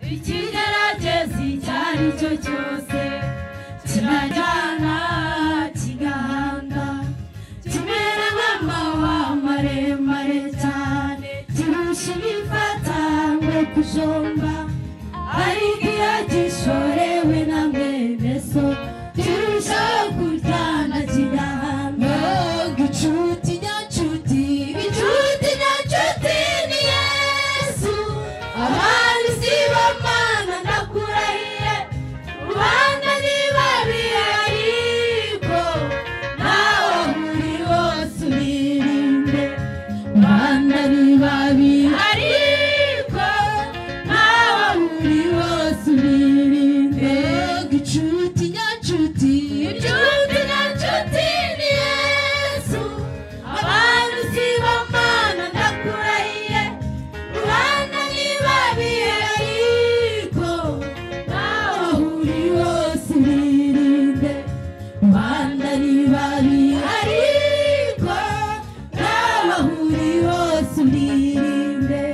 ikigerageza icyo ari cyo cyose kirajyana kigahanga kimera nk'amahwa maremare cyane kirusha ibifatangwe kujomba ariko iyo gishorewe na mwene so kirushaho kuryana kigahanga gicuti nyacuti gicuti nyacuti ni Yesu abandi si bamana ndakurahiye rubanda ni babi ariko nawe muri wose uririnde rubanda ni babi ariko nawe muri wose uririnde gicuti nyacuti gicuti nyacuti ni Yesu abandi si bamana ndakurahiye rubanda ni babi ariko nawe uri wose uririnde rubanda ni babi ariko nawe uri wose uririnde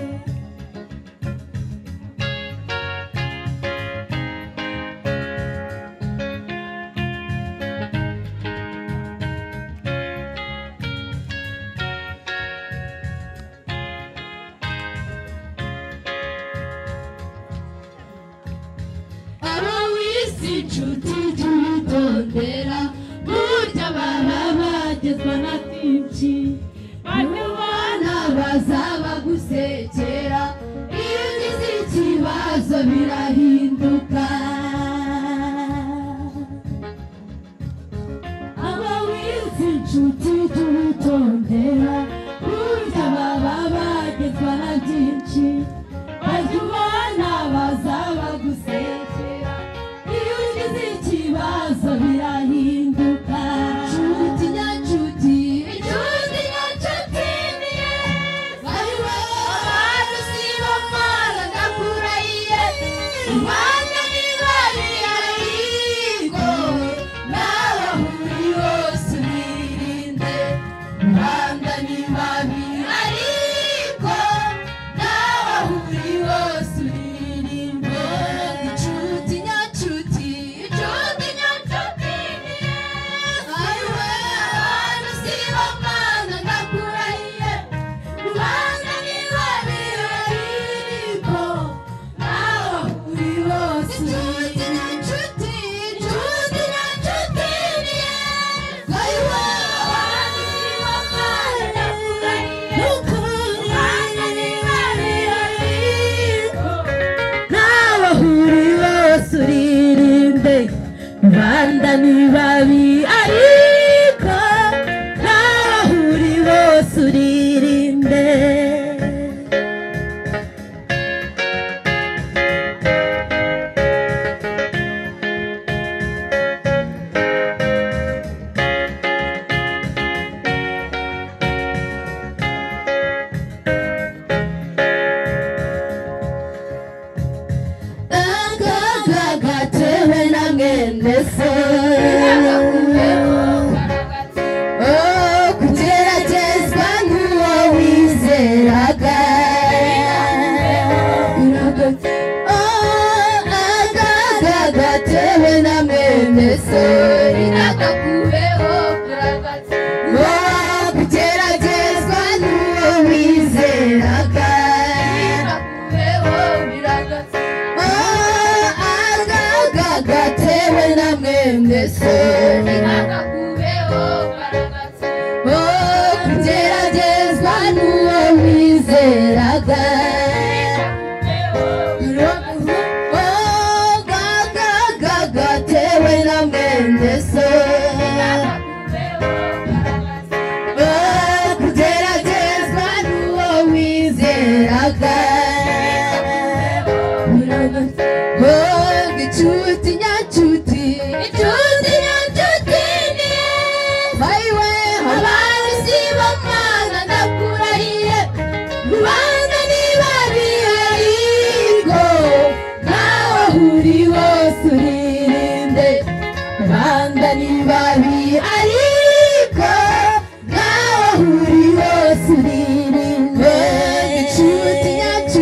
abo w'isi inshuti tuyitondera burya baba bagezwa na byinshi batubona bazaba gusekera iyo ugize ikibazo birahinduka abo w'isi inshuti tuyitondera burya baba bagezwa na byinshi batubona bazaba gusekera iyo ugize ikibazo birahinduka inshuti nyacuti inshuti nyacuti ni Yesu ariwe abantu si bamana ndakurahiye rubanda ni babi ariko nawe uri wose uririnde rubanda ni babi ariko nawe uri wose uririnde gicuti nyacuti gicuti nyacuti ni Yesu ariwe abantu si bamana ndakurahiye rubanda ni babi ariko nawe uri wose gicuti nyacuti gicuti nyacuti ni Yesu ariwe abantu si bamana ndakurahiye rubanda ni babi ariko nawe uri wose uririnde rubanda ni babi ariko nawe uri wose uririnde akaga gatewe na mwene so kugeragezwa n'uwo wizeraga akaga gatewe na mwene so kugeragezwa n'uwo wizeraga akaga gatewe na mwene so kugeragezwa n'uwo wizeraga gatewe na mwene so kugeragezwa n'uwo wizeraga gicuti nyacuti gicuti nyacuti ni Yesu ariwe abantu si bamana ndakurahiye rubanda ni babi ariko nawe uri wose uririnde rubanda ni babi ariko nawe uri wose uririnde gicuti nyacuti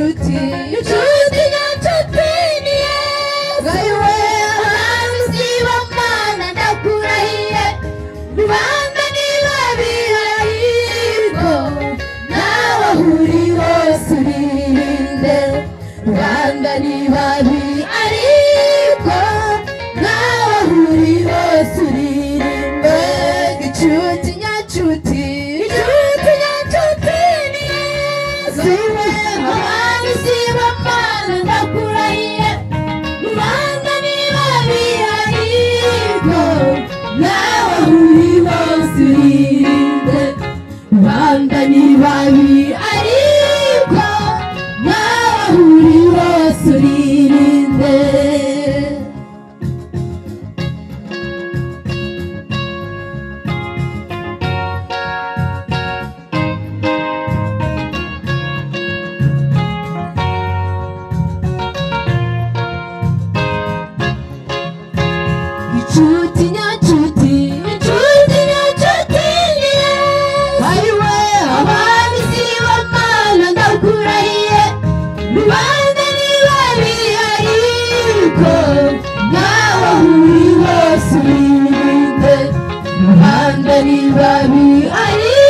ni babi ariko nawe uri hose uririmbe gicuti nyacuti gicuti nyacuti ni siwe abandi siba mana ndakurahiye rubanda ni babi ariko nawe uri hose uririmbe rubanda ni babi ariko nawe uri hose uririnde gicuti nyacuti gicuti nyacuti niye ariwe abandi siba mana ndakurahiye rubanda ni babi ariko nawe uri hose uririnde rubanda ni babi ariko